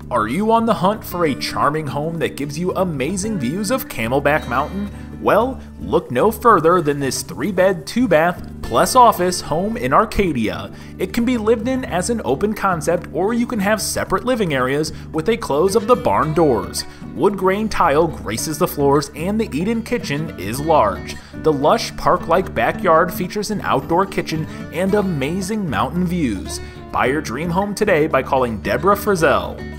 Are you on the hunt for a charming home that gives you amazing views of Camelback Mountain? Well, look no further than this 3-bed, 2-bath, plus office home in Arcadia. It can be lived in as an open concept, or you can have separate living areas with a close of the barn doors. Wood grain tile graces the floors, and the eat-in kitchen is large. The lush park-like backyard features an outdoor kitchen and amazing mountain views. Buy your dream home today by calling Deborah Frazelle.